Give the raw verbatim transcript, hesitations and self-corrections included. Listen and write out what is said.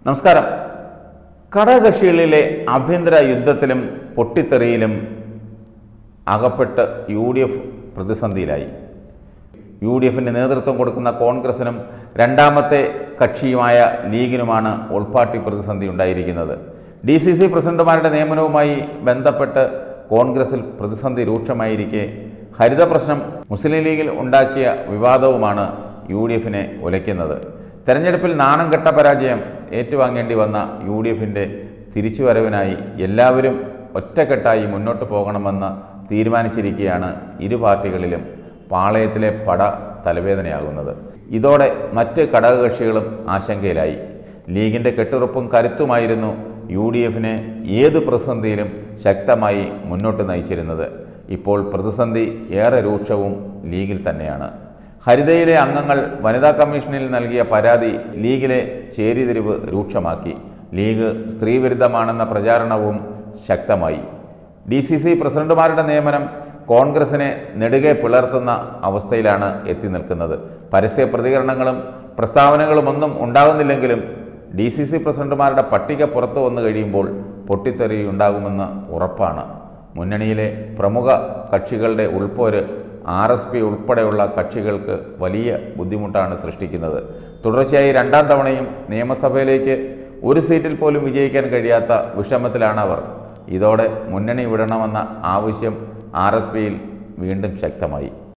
നമസ്കാരം. ഘടകകക്ഷികളിലെ ആഭ്യന്തര യുദ്ധത്തിലും പൊട്ടിത്തെറിയിലും അകപ്പെട്ട് യു ഡി എഫ് പ്രതിസന്ധിയിലായി. യു ഡി എഫിന് നേതൃത്വം കൊടുക്കുന്ന കോൺഗ്രസിനും രണ്ടാമത്തെ കക്ഷിയുമായ ലീഗിനുമാണ് ഉൾപാർട്ടി പ്രതിസന്ധി ഉണ്ടായിരിക്കുന്നത്. ഡി സി സി പ്രസിഡന്റുമാരുടെ നിയമനവുമായി ബന്ധപ്പെട്ട് കോൺഗ്രസിൽ പ്രതിസന്ധി രൂക്ഷമായിരിക്കെ ഹരിത പ്രശ്നം മുസ്ലിം ലീഗിൽ ഉണ്ടാക്കിയ വിവാദവുമാണ് യു ഡി എഫിനെ ഉലയ്ക്കുന്നത്. തെരഞ്ഞെടുപ്പിൽ നാണം കെട്ട പരാജയം ഏറ്റുവാങ്ങേണ്ടി വന്ന യു ഡി എഫിൻ്റെ തിരിച്ചുവരവിനായി എല്ലാവരും ഒറ്റക്കെട്ടായി മുന്നോട്ട് പോകണമെന്ന് തീരുമാനിച്ചിരിക്കുകയാണ് ഇരു പാർട്ടികളിലും പാളയത്തിലെ പട തലവേദനയാകുന്നത്. ഇതോടെ മറ്റ് ഘടകകക്ഷികളും ആശങ്കയിലായി. ലീഗിൻ്റെ കെട്ടുറപ്പും കരുത്തുമായിരുന്നു യു ഡി എഫിനെ ഏത് പ്രതിസന്ധിയിലും ശക്തമായി മുന്നോട്ട് നയിച്ചിരുന്നത്. ഇപ്പോൾ പ്രതിസന്ധി ഏറെ രൂക്ഷവും ലീഗിൽ തന്നെയാണ്. ഹരിതയിലെ അംഗങ്ങൾ വനിതാ കമ്മീഷനിൽ നൽകിയ പരാതി ലീഗിലെ ചേരിതിരിവ് രൂക്ഷമാക്കി. ലീഗ് സ്ത്രീവിരുദ്ധമാണെന്ന പ്രചാരണവും ശക്തമായി. ഡി സി സി പ്രസിഡന്റുമാരുടെ നിയമനം കോൺഗ്രസിനെ നെടുകെ പിളർത്തുന്ന അവസ്ഥയിലാണ് എത്തി നിൽക്കുന്നത്. പരസ്യ പ്രതികരണങ്ങളും പ്രസ്താവനകളുമൊന്നും ഉണ്ടാകുന്നില്ലെങ്കിലും ഡി സി സി പ്രസിഡന്റുമാരുടെ പട്ടിക പുറത്തു വന്നു കഴിയുമ്പോൾ പൊട്ടിത്തെറി ഉണ്ടാകുമെന്ന് ഉറപ്പാണ്. മുന്നണിയിലെ പ്രമുഖ കക്ഷികളുടെ ഉൾപ്പോര് ആർ എസ് പി ഉൾപ്പെടെയുള്ള കക്ഷികൾക്ക് വലിയ ബുദ്ധിമുട്ടാണ് സൃഷ്ടിക്കുന്നത്. തുടർച്ചയായി രണ്ടാം തവണയും നിയമസഭയിലേക്ക് ഒരു സീറ്റിൽ പോലും വിജയിക്കാൻ കഴിയാത്ത വിഷമത്തിലാണ് അവർ. ഇതോടെ മുന്നണി വിടണമെന്ന ആവശ്യം ആർ എസ് പിയിൽ വീണ്ടും ശക്തമായി.